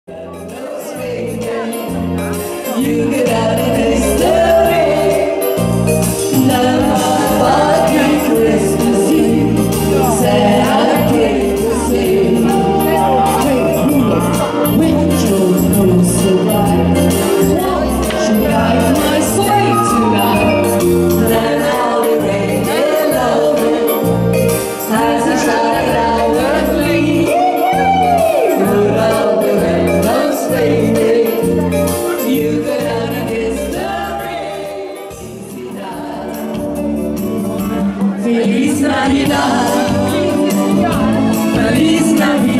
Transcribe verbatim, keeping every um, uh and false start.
You get out of history. Now fucking Christmas Eve. Santa came to see. Windows go so bright. She ride my sleigh tonight. Then all the rain and loving as a child I would flee. Rudolph the red-nosed reindeer. You go down in history. Feliz Navidad. Feliz Navidad.